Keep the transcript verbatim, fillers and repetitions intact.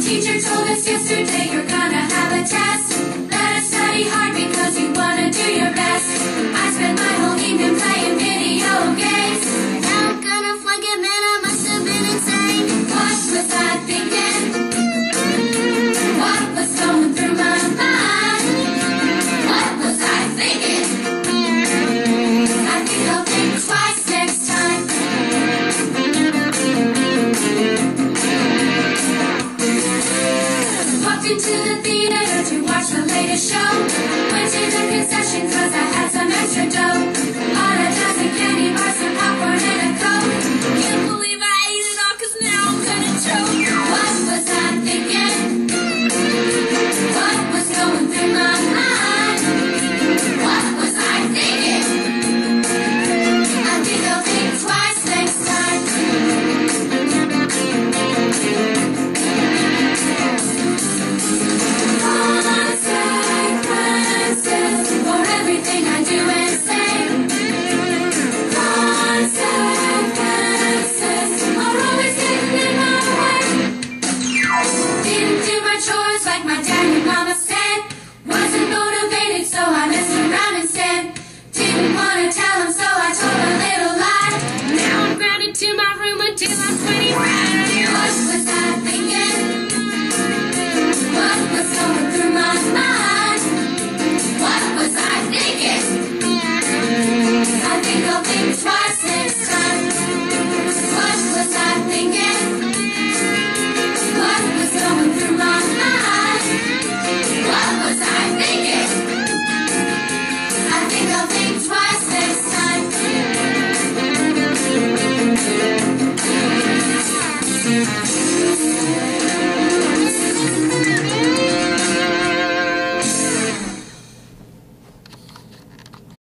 Teacher told us yesterday you're gonna have a test. Better study hard because you wanna do your best. I spent my whole evening playing video games. Now I'm gonna flunk it, man, I must have been insane. What was I thinking? What was going through my mind? What was I thinking? I think I'll think twice next time. Walked into the